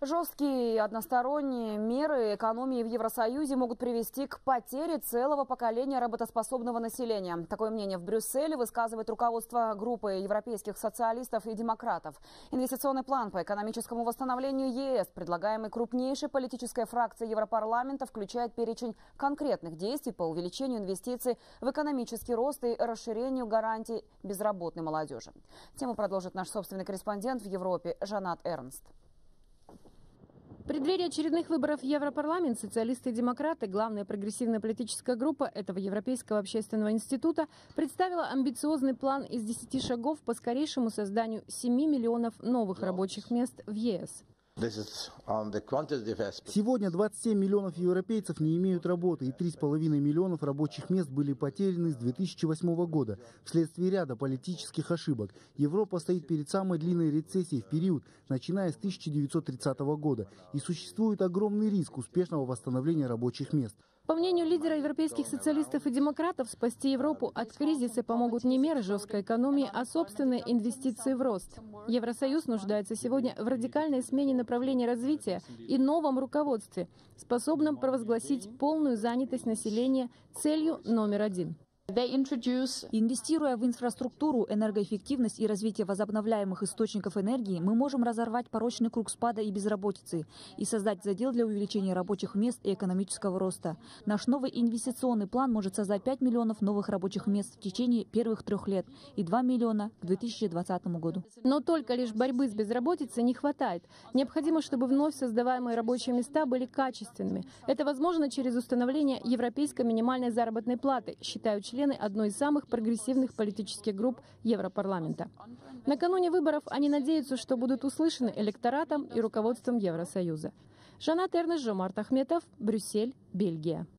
Жесткие односторонние меры экономии в Евросоюзе могут привести к потере целого поколения работоспособного населения. Такое мнение в Брюсселе высказывает руководство группы европейских социалистов и демократов. Инвестиционный план по экономическому восстановлению ЕС, предлагаемый крупнейшей политической фракцией Европарламента, включает перечень конкретных действий по увеличению инвестиций в экономический рост и расширению гарантий безработной молодежи. Тему продолжит наш собственный корреспондент в Европе Жанат Эрнст. В преддверии очередных выборов в Европарламент социалисты и демократы, главная прогрессивная политическая группа этого Европейского общественного института, представила амбициозный план из 10 шагов по скорейшему созданию 7 миллионов новых рабочих мест в ЕС. Сегодня 27 миллионов европейцев не имеют работы, и 3,5 миллионов рабочих мест были потеряны с 2008 года вследствие ряда политических ошибок. Европа стоит перед самой длинной рецессией в период, начиная с 1930 года, и существует огромный риск успешного восстановления рабочих мест. По мнению лидера европейских социалистов и демократов, спасти Европу от кризиса помогут не меры жесткой экономии, а собственные инвестиции в рост. Евросоюз нуждается сегодня в радикальной смене направления развития и новом руководстве, способном провозгласить полную занятость населения целью номер один. Инвестируя в инфраструктуру, энергоэффективность и развитие возобновляемых источников энергии, мы можем разорвать порочный круг спада и безработицы и создать задел для увеличения рабочих мест и экономического роста. Наш новый инвестиционный план может создать 5 миллионов новых рабочих мест в течение первых 3 лет и 2 миллиона к 2020 году. Но только лишь борьбы с безработицей не хватает. Необходимо, чтобы вновь создаваемые рабочие места были качественными. Это возможно через установление европейской минимальной заработной платы, считают члены одной из самых прогрессивных политических групп Европарламента. Накануне выборов они надеются, что будут услышаны электоратом и руководством Евросоюза. Жанат Эрнст, Жомарт Ахметов, Брюссель, Бельгия.